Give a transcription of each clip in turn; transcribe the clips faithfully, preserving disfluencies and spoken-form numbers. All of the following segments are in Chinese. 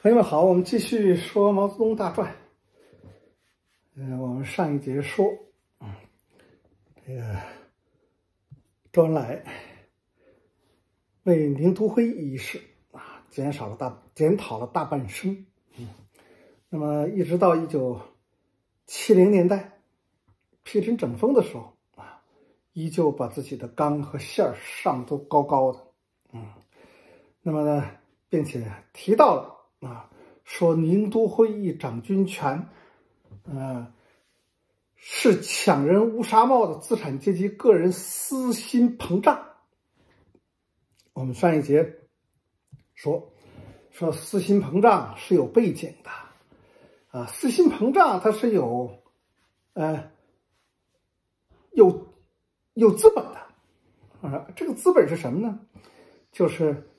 朋友们好，我们继续说毛泽东大传。嗯、呃，我们上一节说，嗯，这个周恩来为宁都会一事啊，减少了大检讨了大半生。嗯，那么一直到一九七零年代批陈整风的时候啊，依旧把自己的纲和线儿上都高高的。嗯，那么呢，并且提到了。啊，说宁都会议掌军权，呃，是抢人乌纱帽的资产阶级个人私心膨胀。我们上一节说，说私心膨胀是有背景的，啊，私心膨胀它是有，呃，有有资本的，啊，这个资本是什么呢？就是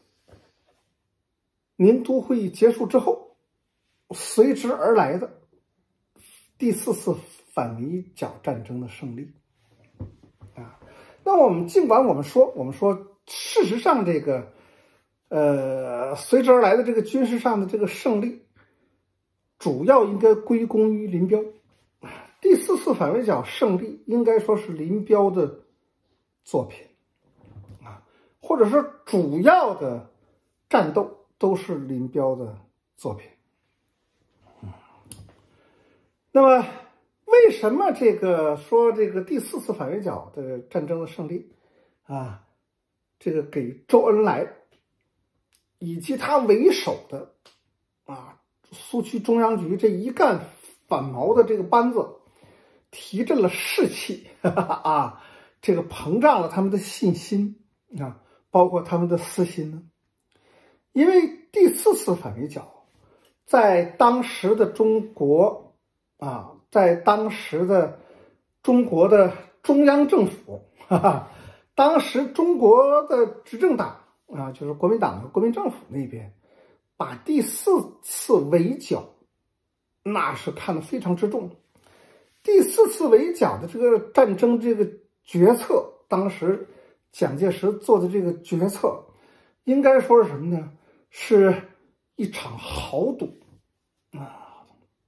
宁都会议结束之后，随之而来的第四次反围剿战争的胜利啊。那我们尽管我们说，我们说，事实上这个呃随之而来的这个军事上的这个胜利，主要应该归功于林彪。第四次反围剿胜利应该说是林彪的作品啊，或者说主要的战斗。都是林彪的作品。嗯，那么为什么这个说这个第四次反围剿的战争的胜利啊，这个给周恩来以及他为首的啊苏区中央局这一干反毛的这个班子提振了士气哈哈啊，这个膨胀了他们的信心啊，包括他们的私心呢？因为第四次反围剿，在当时的中国啊，在当时的中国的中央政府，哈哈，当时中国的执政党啊，就是国民党和国民政府那边，把第四次围剿那是看得非常之重。第四次围剿的这个战争这个决策，当时蒋介石做的这个决策，应该说是什么呢？是一场豪赌啊！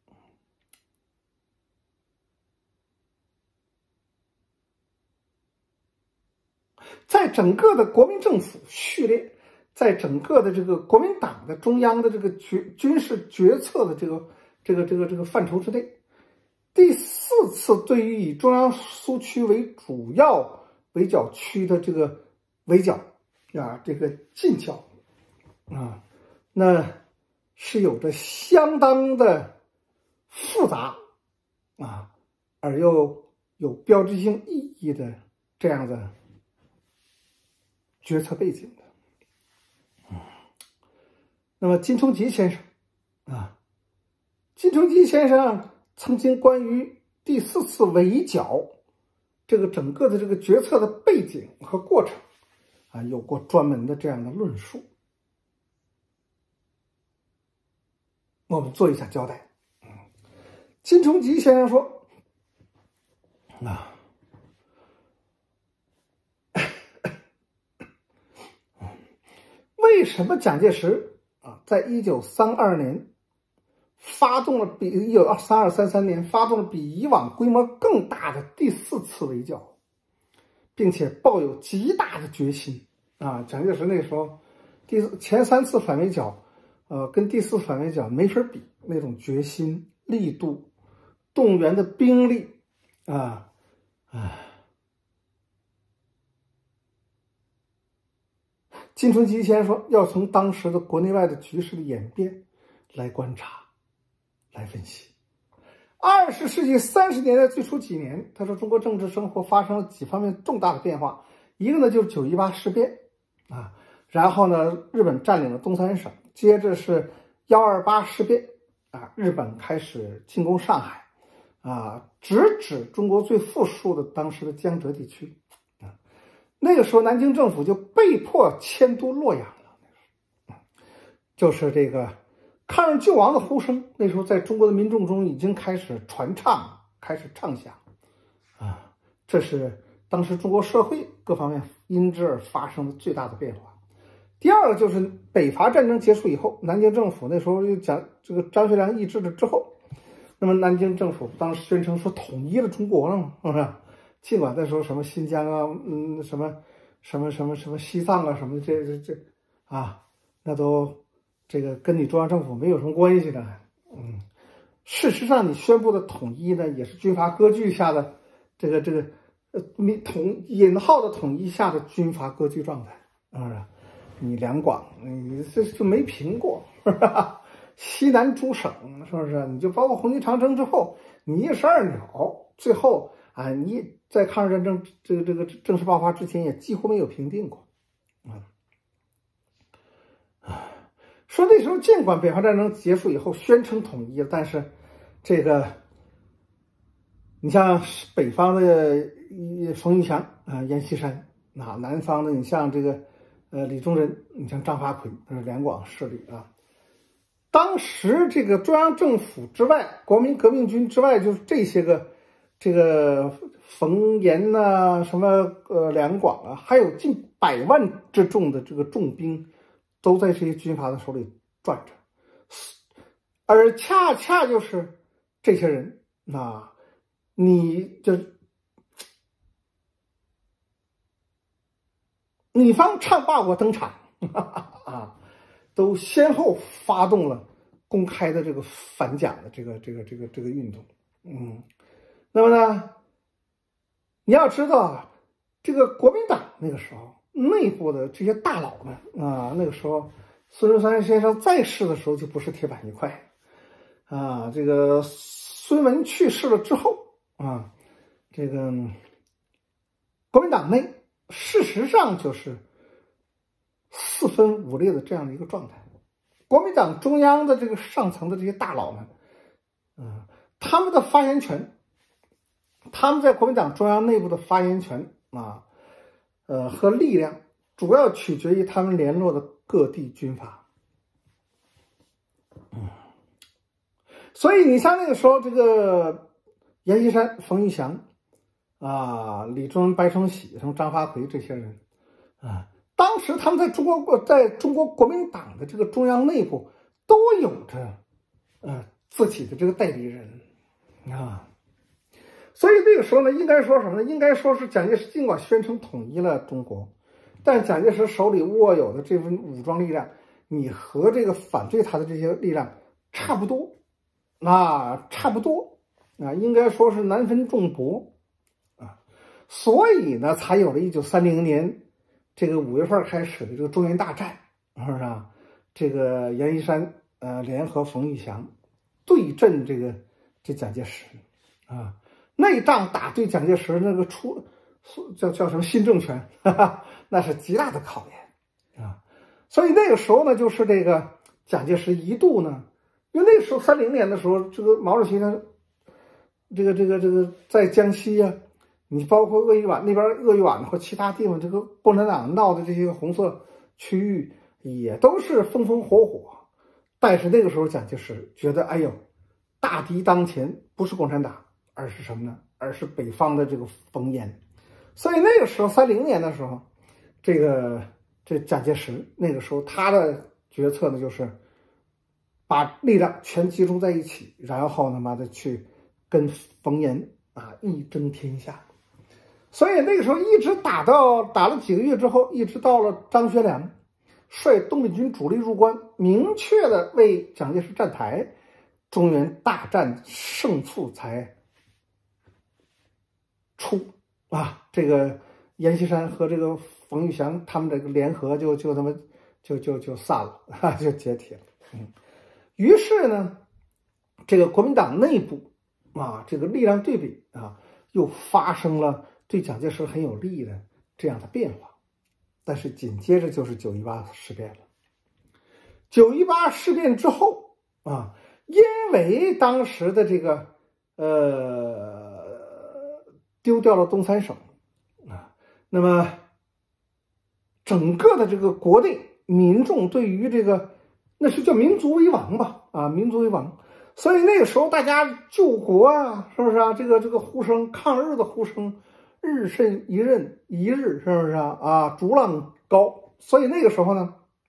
在整个的国民政府序列，在整个的这个国民党的中央的这个决军事决策的这个这个这个这个范畴之内，第四次对于以中央苏区为主要围剿区的这个围剿啊，这个进剿。啊，那是有着相当的复杂啊，而又有标志性意义的这样的决策背景的。嗯，那么金崇吉先生啊，金崇吉先生曾经关于第四次围剿这个整个的这个决策的背景和过程啊，有过专门的这样的论述。我们做一下交代。金崇吉先生说：“啊，为什么蒋介石啊，在一九三二年发动了比一九三二三三年发动了比以往规模更大的第四次围剿，并且抱有极大的决心啊？蒋介石那时候第前三次反围剿。”呃，跟第四次反围剿没法比，那种决心、力度、动员的兵力啊，啊，金崇吉先生说，要从当时的国内外的局势的演变来观察、来分析。二十世纪三十年代最初几年，他说中国政治生活发生了几方面重大的变化，一个呢就是九一八事变啊，然后呢日本占领了东三省。接着是幺二八事变啊，日本开始进攻上海啊，直指中国最富庶的当时的江浙地区啊。那个时候，南京政府就被迫迁都洛阳了。就是这个抗日救亡的呼声，那时候在中国的民众中已经开始传唱，开始唱响啊。这是当时中国社会各方面因之而发生的最大的变化。 第二个就是北伐战争结束以后，南京政府那时候就讲这个张学良抑制了之后，那么南京政府当时宣称说统一了中国了嘛，是不是？尽管那时候什么新疆啊，嗯，什么什么什么什么西藏啊，什么这这这啊，那都这个跟你中央政府没有什么关系的，嗯。事实上，你宣布的统一呢，也是军阀割据下的这个这个呃统引号的统一下的军阀割据状态啊。你两广，你这就没平过，是吧？西南诸省是不是？你就包括红旗长征之后，你一石二鸟，最后啊，你在抗日战争这个这个正式爆发之前，也几乎没有平定过啊。说那时候尽管北伐战争结束以后宣称统一了，但是这个你像北方的冯玉祥啊、阎锡山啊，南方的你像这个呃李宗仁，你像张发奎，这是两广势力啊。当时这个中央政府之外，国民革命军之外，就是这些个这个冯阎呐、什么呃两广啊，还有近百万之众的这个重兵。都在这些军阀的手里转着，而恰恰就是这些人啊，你就你方唱罢我登场啊，都先后发动了公开的这个反蒋的这个这个这个这个运动。嗯，那么呢，你要知道啊，这个国民党那个时候。内部的这些大佬们啊，那个时候孙中山先生在世的时候就不是铁板一块啊。这个孙文去世了之后啊，这个国民党内事实上就是四分五裂的这样的一个状态。国民党中央的这个上层的这些大佬们，嗯，他们的发言权，他们在国民党中央内部的发言权啊。呃，和力量主要取决于他们联络的各地军阀。嗯，所以你像那个时候，这个阎锡山、冯玉祥啊、李宗仁、白崇禧、什么张发奎这些人啊，当时他们在中国国在中国国民党的这个中央内部都有着呃自己的这个代理人啊。所以那个时候呢，应该说什么呢？应该说是蒋介石尽管宣称统一了中国，但蒋介石手里握有的这份武装力量，你和这个反对他的这些力量差不多，啊，差不多啊，应该说是难分众薄啊。所以呢，才有了一九三零年这个五月份开始的这个中原大战，是不是啊？这个阎锡山呃联合冯玉祥对阵这个这蒋介石啊。那仗打对蒋介石那个出叫叫什么新政权，哈哈，那是极大的考验啊！所以那个时候呢，就是这个蒋介石一度呢，因为那个时候三零年的时候，这个毛主席呢，这个这个这个在江西呀、啊，你包括鄂豫皖那边鄂豫皖或其他地方，这个共产党闹的这些红色区域也都是风风火火，但是那个时候蒋介石觉得，哎呦，大敌当前，不是共产党。而是什么呢？而是北方的这个冯阎，所以那个时候三零年的时候，这个这蒋介石那个时候他的决策呢，就是把力量全集中在一起，然后他妈的去跟冯阎啊一争天下。所以那个时候一直打到打了几个月之后，一直到了张学良率东北军主力入关，明确的为蒋介石站台，中原大战胜负才出啊，这个阎锡山和这个冯玉祥他们这个联合就就他妈就就就散了啊，就解体了。嗯，于是呢，这个国民党内部啊，这个力量对比啊，又发生了对蒋介石很有利的这样的变化。但是紧接着就是九一八事变了。九一八事变之后啊，因为当时的这个呃。丢掉了东三省啊，那么整个的这个国内民众对于这个那是叫民族为王吧啊，民族为王，所以那个时候大家救国啊，是不是啊？这个这个呼声，抗日的呼声，日甚一日一日，是不是啊？啊，逐浪高，所以那个时候呢，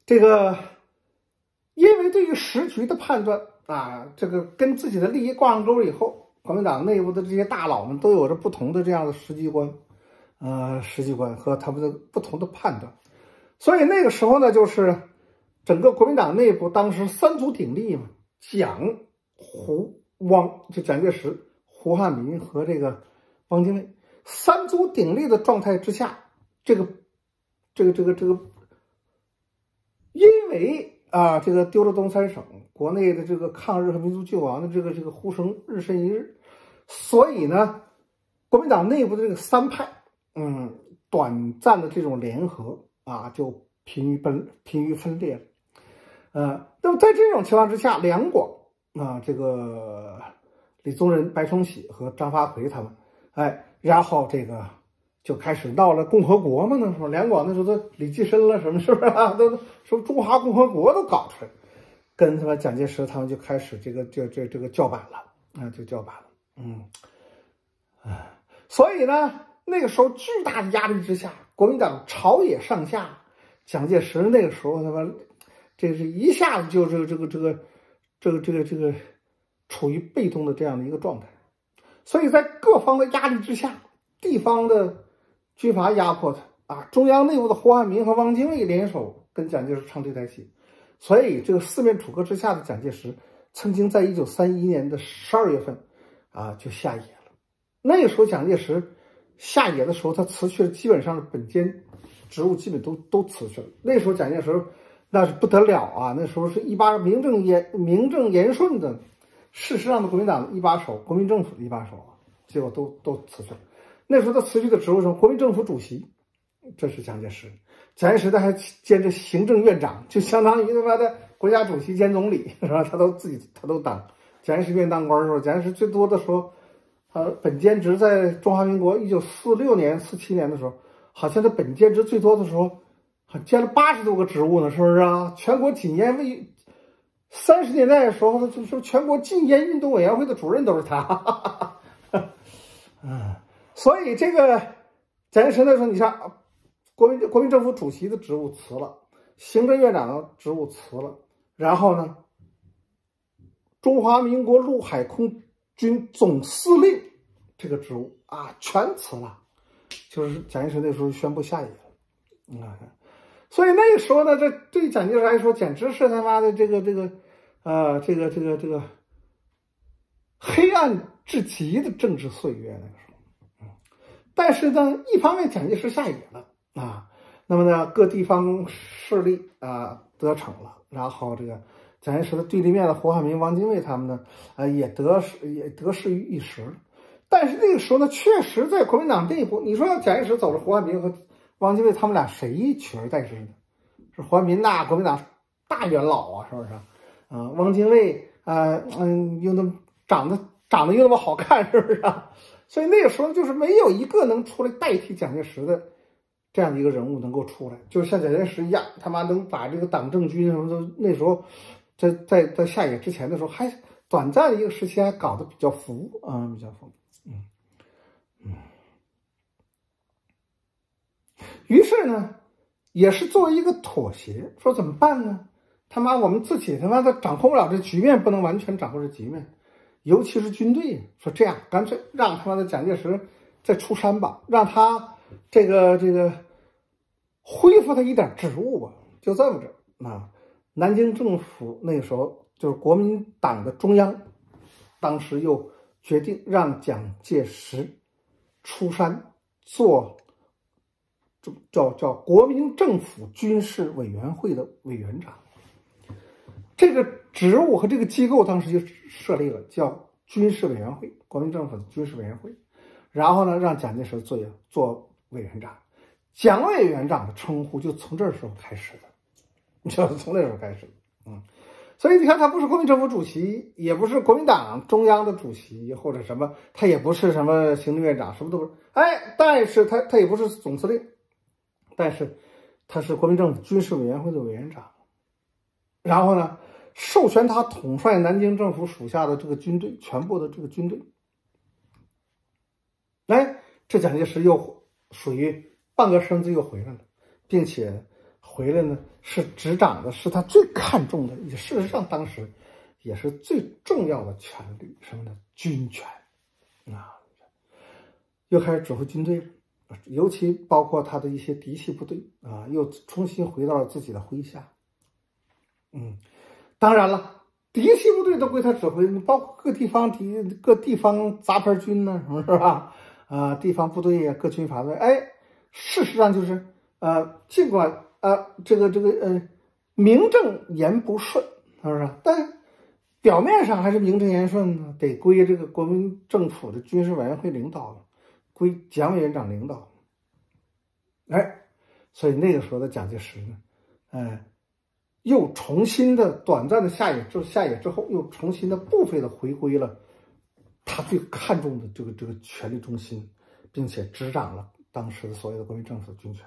这个因为对于时局的判断啊，这个跟自己的利益挂上钩以后，国民党内部的这些大佬们都有着不同的这样的时机观，呃，时机观和他们的不同的判断。所以那个时候呢，就是整个国民党内部当时三足鼎立嘛，蒋、胡、汪，就蒋介石、胡汉民和这个汪精卫三足鼎立的状态之下，这个这个这个这个，因为啊，这个丢了东三省，国内的这个抗日和民族救亡的这个这个呼声日甚一日，所以呢，国民党内部的这个三派，嗯，短暂的这种联合啊，就疲于分疲于分裂了。呃，那么在这种情况之下，两广啊，这个李宗仁、白崇禧和张发奎他们，哎，然后这个就开始闹了共和国嘛，那时候两广那时候都李济深了，什么是不是啊？都什么中华共和国都搞出来，跟他们蒋介石他们就开始这个这这这个叫板了啊，就叫板了，嗯，啊，所以呢，那个时候巨大的压力之下，国民党朝野上下，蒋介石那个时候他妈这是一下子就这个这个这个这个这个这个处于被动的这样的一个状态，所以在各方的压力之下，地方的军阀压迫他啊，中央内部的胡汉民和汪精卫联手跟蒋介石唱这台戏，所以这个四面楚歌之下的蒋介石，曾经在一九三一年的十二月份啊就下野了。那个时候蒋介石下野的时候，他辞去了基本上本兼职务，基本都都辞去了。那时候蒋介石那是不得了啊！那时候是一把名正言名正言顺的，事实上的国民党的一把手，国民政府的一把手啊，结果都都辞去了。那时候他辞去的职务是国民政府主席，这是蒋介石。蒋介石他还兼着行政院长，就相当于他妈的国家主席兼总理，是吧？他都自己他都当。蒋介石愿当官的时候，蒋介石最多的时候，呃，本兼职在中华民国一九四六年、四七年的时候，好像他本兼职最多的时候。兼了八十多个职务呢，是不是啊？全国禁烟委，三十年代的时候，就是全国禁烟运动委员会的主任都是他。嗯，所以这个蒋介石那时候，你像国民国民政府主席的职务辞了，行政院长的职务辞了，然后呢，中华民国陆海空军总司令这个职务啊，全辞了，就是蒋介石那时候宣布下野了。你看看。所以那个时候呢，这对蒋介石来说简直是他妈的这个这个，呃，这个这个这个黑暗至极的政治岁月。那个时候，嗯，但是呢，一方面蒋介石下野了啊，那么呢，各地方势力啊得逞了，然后这个蒋介石的对立面的胡汉民、汪精卫他们呢，啊也得势也得势于一时。但是那个时候呢，确实在国民党内部，你说蒋介石走了，胡汉民和汪精卫他们俩谁取而代之呢？是胡汉民呐，国民党大元老啊，是不是？啊、呃，汪精卫啊，嗯，又那么长得长得又那么好看，是不是啊？所以那个时候就是没有一个能出来代替蒋介石的这样的一个人物能够出来，就是像蒋介石一样，他妈能把这个党政军什么的，那时候在在在下野之前的时候，还短暂的一个时期还搞得比较服啊，比较服，嗯嗯。于是呢，也是作为一个妥协，说怎么办呢？他妈我们自己他妈的掌控不了这局面，不能完全掌控这局面，尤其是军队。说这样，干脆让他妈的蒋介石再出山吧，让他这个这个恢复他一点职务吧，就这么着啊。南京政府那个时候就是国民党的中央，当时又决定让蒋介石出山做。叫叫国民政府军事委员会的委员长，这个职务和这个机构当时就设立了，叫军事委员会，国民政府的军事委员会。然后呢，让蒋介石做做委员长，蒋委员长的称呼就从这时候开始的，你知道，从那时候开始，嗯，所以你看，他不是国民政府主席，也不是国民党中央的主席或者什么，他也不是什么行政院长，什么都不是，哎，但是他他也不是总司令。但是他是国民政府军事委员会的委员长，然后呢，授权他统帅南京政府属下的这个军队，全部的这个军队。哎，这蒋介石又属于半个身子又回来了，并且回来呢，是执掌的是他最看重的，也事实上当时也是最重要的权力，什么呢？军权啊，又开始指挥军队了，尤其包括他的一些嫡系部队啊，又重新回到了自己的麾下。嗯，当然了，嫡系部队都归他指挥，包括各地方敌各地方杂牌军呢，什么是吧？啊，地方部队呀，各军阀队，哎，事实上就是呃，尽管呃这个这个呃名正言不顺，是不是？但表面上还是名正言顺呢，得归这个国民政府的军事委员会领导，归蒋委员长领导。哎，所以那个时候的蒋介石呢，呃，又重新的短暂的下野之下野之后，又重新的部分的回归了他最看重的这个这个权力中心，并且执掌了当时的所有的国民政府的军权。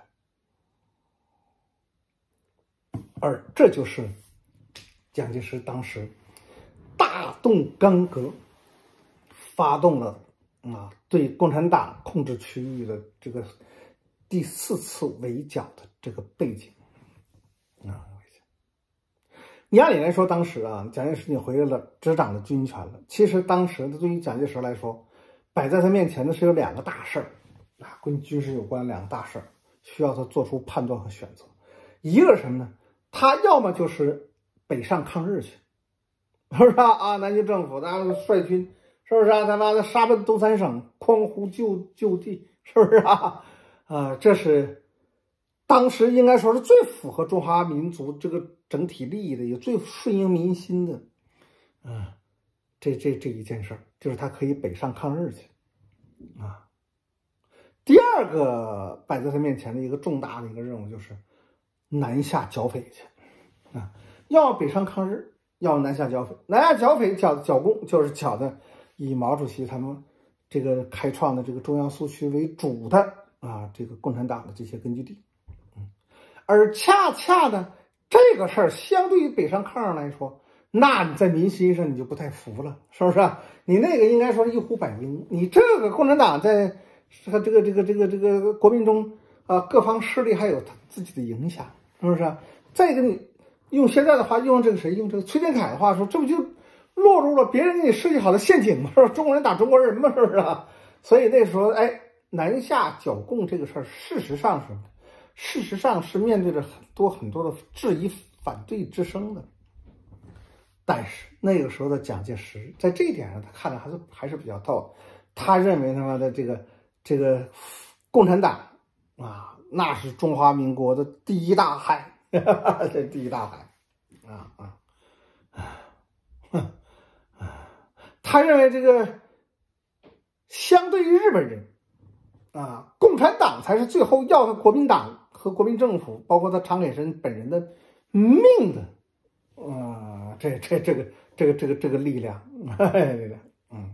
而这就是蒋介石当时大动干戈，发动了啊对共产党控制区域的这个第四次围剿的这个背景啊。你按理来说，当时啊，蒋介石已经回来了，执掌了军权了。其实当时的对于蒋介石来说，摆在他面前的是有两个大事儿啊，跟军事有关的两个大事儿，需要他做出判断和选择。一个是什么呢？他要么就是北上抗日去，是不是啊？啊，南京政府他率军，是不是啊？他妈的杀奔东三省，匡扶旧旧地，是不是啊？啊，这是当时应该说是最符合中华民族这个整体利益的，也最顺应民心的，啊，这这这一件事儿，就是他可以北上抗日去，啊。第二个摆在他面前的一个重大的一个任务就是南下剿匪去，啊，要北上抗日，要南下剿匪。南下剿匪剿剿共就是剿的以毛主席他们这个开创的这个中央苏区为主的啊这个共产党的这些根据地。而恰恰呢，这个事儿相对于北上抗日来说，那你在民心上你就不太服了，是不是啊？你那个应该说一呼百应，你这个共产党在这个这个这个这个这个国民中啊，各方势力还有他自己的影响，是不是啊？再一个，你用现在的话，用这个谁，用这个崔天凯的话说，这不就落入了别人给你设计好的陷阱吗？是吧？中国人打中国人嘛，是不是啊？所以那时候，哎，南下剿共这个事儿，事实上是。事实上是面对着很多很多的质疑反对之声的，但是那个时候的蒋介石在这一点上，他看的还是还是比较透。他认为他妈的这个这个共产党啊，那是中华民国的第一大害，这第一大害啊啊啊！他认为这个相对于日本人啊，共产党才是最后要的国民党和国民政府，包括他常给生本人的命的，啊、呃，这这这个这个这个这个力量，力量，嗯，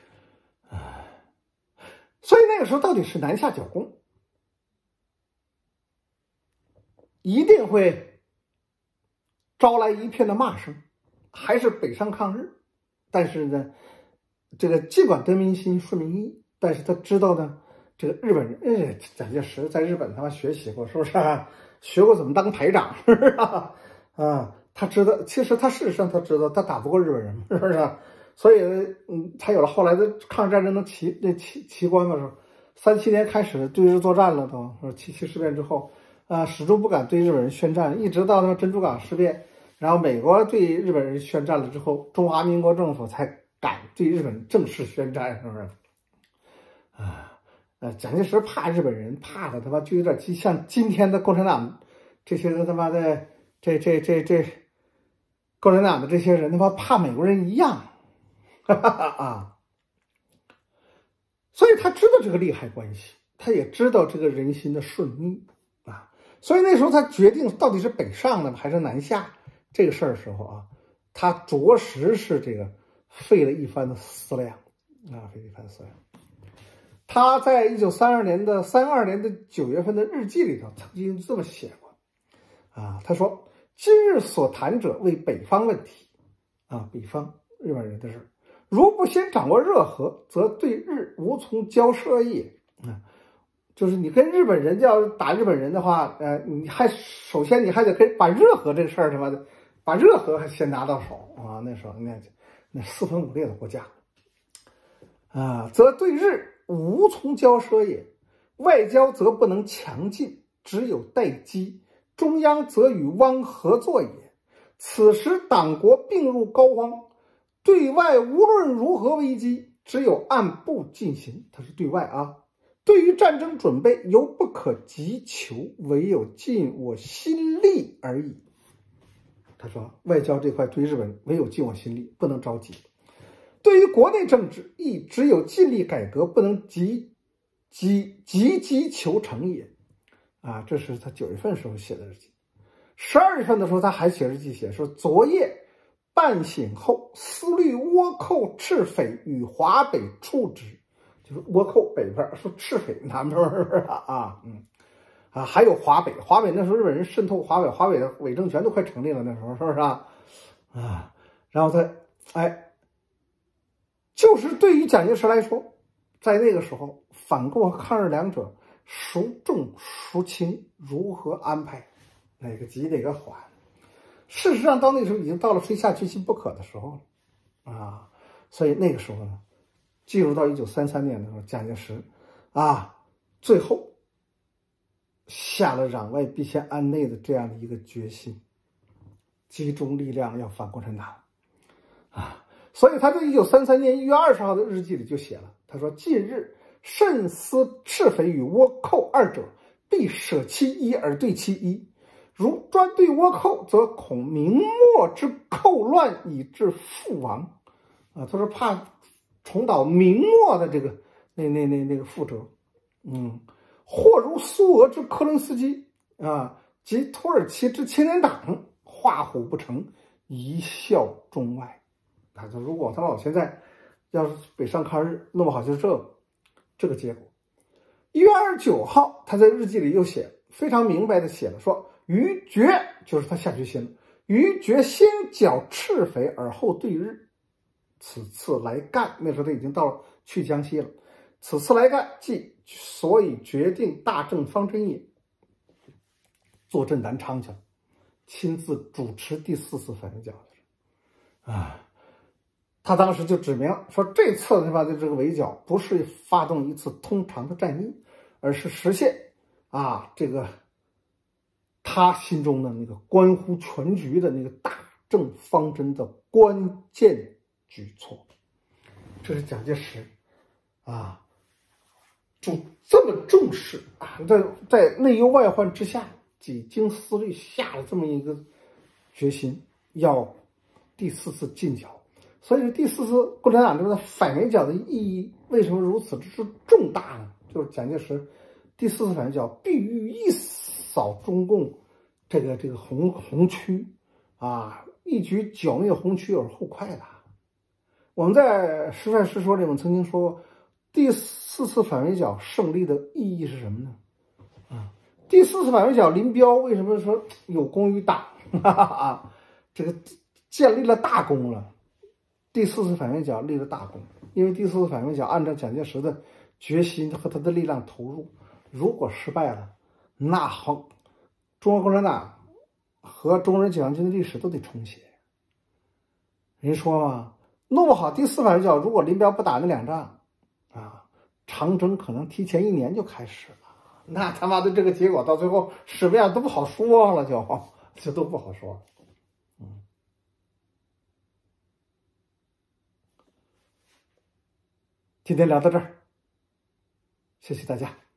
所以那个时候到底是南下剿共，一定会招来一片的骂声，还是北上抗日？但是呢，这个尽管得民心顺民意，但是他知道呢。这个日本人，哎，蒋介石在日本他妈学习过，是不是、啊？学过怎么当排长，是不是啊？啊，他知道，其实他事实上他知道，他打不过日本人，是不是、啊？所以，嗯，才有了后来的抗日战争的奇那奇奇观的时候，三七年开始对日作战了都，都七七事变之后，啊，始终不敢对日本人宣战，一直到那个珍珠港事变，然后美国对日本人宣战了之后，中华民国政府才敢对日本正式宣战，是不是？啊。呃，蒋介石怕日本人，怕的他妈就有点像今天的共产党这些个他妈的这这这这共产党的这些人他妈怕美国人一样，哈哈哈啊！所以他知道这个利害关系，他也知道这个人心的顺逆啊，所以那时候他决定到底是北上呢还是南下这个事儿的时候啊，他着实是这个费了一番的思量啊，费了一番思量。他在一九三二年的三二年的九月份的日记里头曾经这么写过，啊，他说：“今日所谈者为北方问题，啊，北方日本人的事，如不先掌握热河，则对日无从交涉也。啊， 就是你跟日本人要打日本人的话，呃，你还首先你还得跟把热河这个事儿他妈的，把热河还先拿到手啊！那时候那那四分五裂的国家啊，则对日无从交涉也。外交则不能强进，只有待机；中央则与汪合作也。此时党国病入膏肓，对外无论如何危机，只有按步进行。它是对外啊。对于战争准备，犹不可急求，唯有尽我心力而已。他说，外交这块对日本唯有尽我心力，不能着急。对于国内政治，亦只有尽力改革，不能急急急急求成也。啊，这是他九月份时候写的日记。十二月份的时候，他还写日记写说，昨夜半醒后，思虑倭寇赤匪与华北处之。就是倭寇北边，说赤匪南边啊啊嗯啊，还有华北，华北那时候日本人渗透华北，华北的伪政权都快成立了，那时候是不是啊？啊，然后他哎，就是对于蒋介石来说，在那个时候反共和抗日两者孰重孰轻，如何安排，哪个急哪个缓？事实上，到那时候已经到了非下决心不可的时候了啊，所以那个时候呢。进入到一九三三年的时候，蒋介石啊，最后下了攘外必先安内的这样的一个决心，集中力量要反共产党啊。所以他在一九三三年一月二十号的日记里就写了，他说：“近日甚思赤匪与倭寇二者，必舍其一而对其一。如专对倭寇，则恐明末之寇乱以致覆亡。”啊，他说怕重蹈明末的这个那那那那个覆辙，嗯，或如苏俄之科伦斯基啊，及土耳其之青年党，画虎不成，贻笑中外。他说，如果他老现在要是北上抗日，弄不好就是这个这个结果。一月二十九号，他在日记里又写，非常明白的写了说：“于决就是他下决心了，于决先剿赤匪，而后对日。此次来干，那时候他已经到了去江西了。此次来干，即所以决定大政方针也。”坐镇南昌去了，亲自主持第四次反围剿啊。他当时就指明说，这次他妈的这个围剿不是发动一次通常的战役，而是实现啊这个他心中的那个关乎全局的那个大政方针的关键举措。这是蒋介石啊，就这么重视啊，在在内忧外患之下，几经思虑下了这么一个决心，要第四次进剿。所以第四次共产党这个反围剿的意义为什么如此之重大呢？就是蒋介石第四次反围剿必欲一扫中共这个这个红红区啊，一举剿灭红区而后快的。我们在《实传实说》里面曾经说过，第四次反围剿胜利的意义是什么呢？啊，第四次反围剿林彪为什么说有功于党？哈哈哈，这个建立了大功了。第四次反围剿立了大功，因为第四次反围剿按照蒋介石的决心和他的力量投入，如果失败了，那好，中国共产党和中国人解放军的历史都得重写。人说嘛，弄不好第四反围剿，如果林彪不打那两仗啊，长征可能提前一年就开始了。那他妈的这个结果到最后什么样都不好说了，就就都不好说。嗯。今天聊到这儿，谢谢大家。